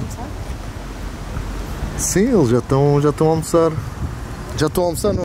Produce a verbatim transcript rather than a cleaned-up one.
almoçar? Sim, eles já estão já estão a almoçar. Já estão a almoçar, não?